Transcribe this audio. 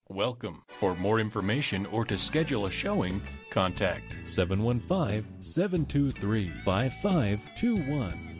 welcome. For more information or to schedule a showing, contact 715-723-5521.